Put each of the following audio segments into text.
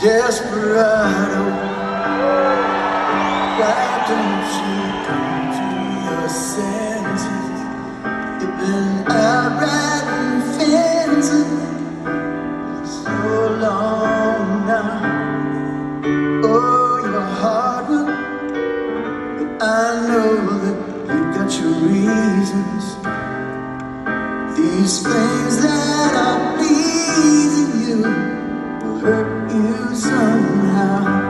Desperado, why don't you come to your senses? You've been out riding fences so long now. Oh, you're a hard one, but I know that you've got your reasons. These things that are pleasing you will hurt you somehow.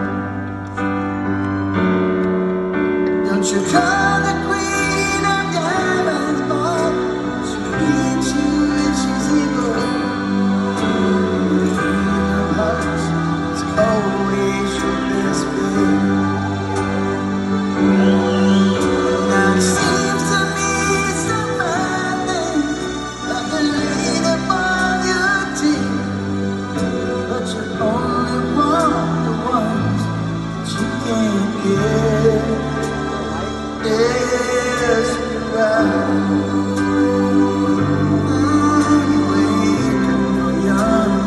Don't you call the queen of diamonds, boy. She beats you if she's evil. The queen of hearts is always your best bet. Now it seems to me some bad things have been laid upon your teeth, but you only want the ones that you can't get. Desperado, you ain't no young.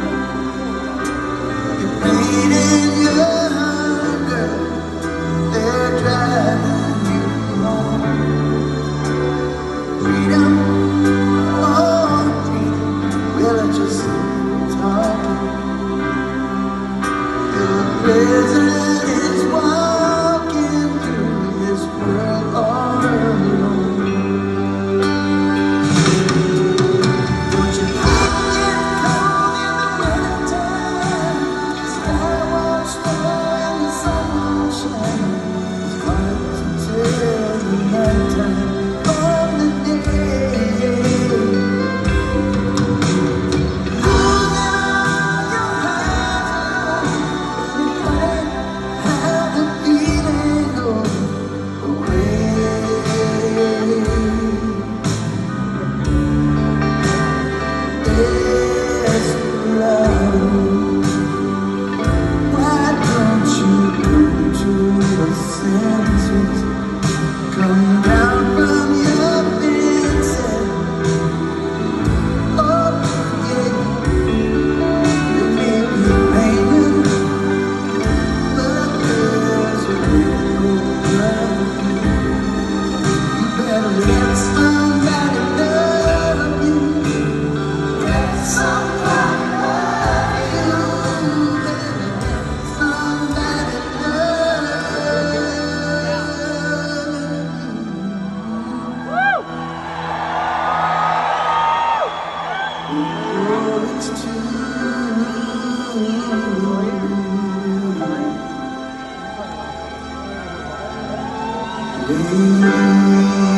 You're bleeding young, girl. They're driving you home. Freedom, oh freedom, well I just talking. The president is walking through this world all alone. Don't you get cold in the wintertime? The sky won't snow and the sun won't shine. It's hard to tell the nighttime from the day. Losing all your highs and lows, and you can't have the feeling go away. Desperado, why don't you come to your senses? Come down from your fences. Oh yeah, it may be raining, but there's a rainbow running. You better let somebody love you. Let somebody love you. Better let somebody love you. Oh, it's too late.